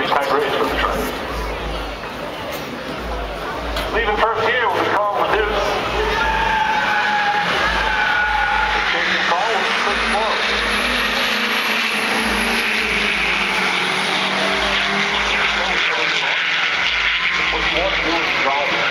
type race for the track. Leaving first here will be Carl Meduse. Chasing Carl with Chris Moore. What's more to do with driving?